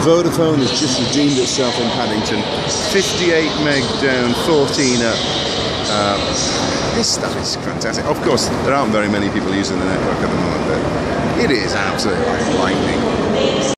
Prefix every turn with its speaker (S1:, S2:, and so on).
S1: Vodafone has just redeemed itself in Paddington. 58 meg down, 14 up. This stuff is fantastic. Of course, there aren't very many people using the network at the moment, but it is absolutely lightning.